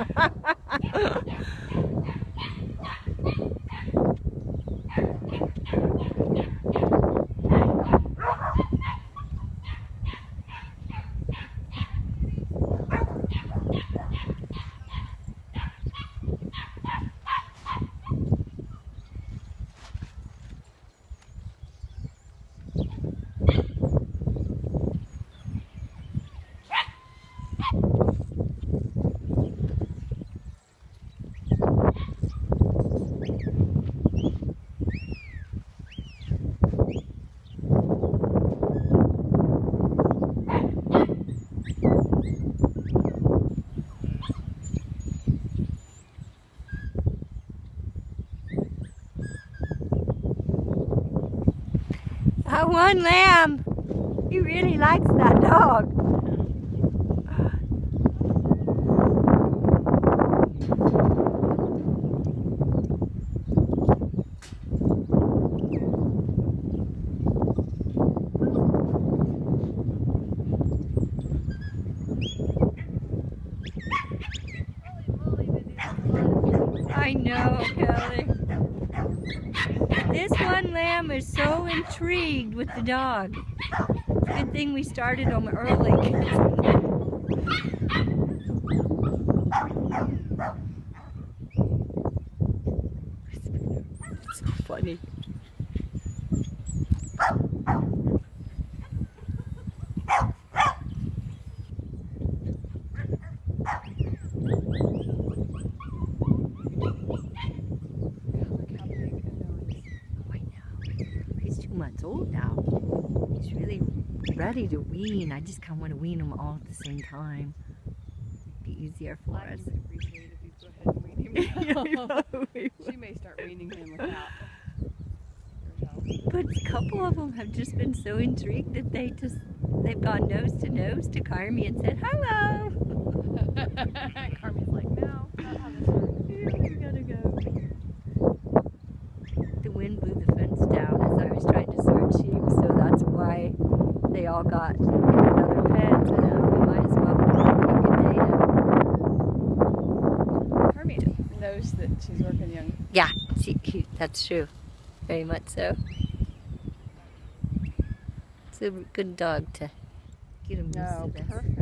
That one lamb, he really likes that dog. I know, Kelly. This one lamb is so intrigued with the dog. Good thing we started him early. It's so funny. Months old now. He's really ready to wean. I just kind of want to wean them all at the same time. Be easier for us. I would appreciate if you go ahead and wean him. She may start weaning him without your help. But a couple of them have just been so intrigued that they've gone nose to Karmie and said hello. Karmie's like, no, not how this works. You gotta go. The wind blew the fence down as I was trying to sort sheep, so that's why they all got in another pen. So now we might as well have a good day to... Karmie knows that she's working young. Yeah, that's true. Very much so. It's a good dog to get him used to this. Perfect.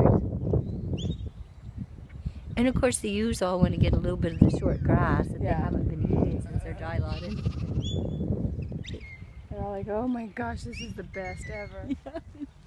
And of course the ewes all want to get a little bit of the short grass that they haven't been eating since they're dry lauded. They're all like, oh my gosh, this is the best ever. Yeah.